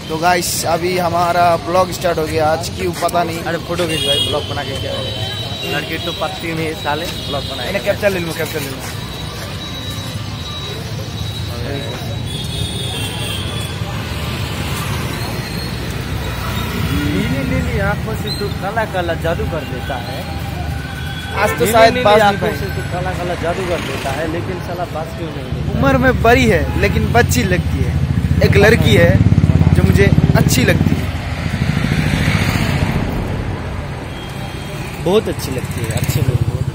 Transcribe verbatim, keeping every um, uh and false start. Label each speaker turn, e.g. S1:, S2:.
S1: तो गाइस अभी हमारा ब्लॉग स्टार्ट हो गया आज की, पता नहीं।
S2: अरे फोटो खींच भाई, ब्लॉग बना के क्या करेगा लड़की तो पत्ती नहीं साले, ब्लॉग बनाए।
S1: कैप्चर ले लूँ, कैप्चर ले लूँ।
S2: नीली नीली आंखों से तू काला काला जादू कर देता है।
S1: आज तो शायद बात नहीं
S2: आंखों से तू काला काला जादू कर देता है, लेकिन साला बात क्यों नहीं?
S1: उम्र में बड़ी है लेकिन बच्ची लगती है। एक लड़की है जो मुझे अच्छी लगती है,
S2: बहुत अच्छी लगती है। अच्छी लोग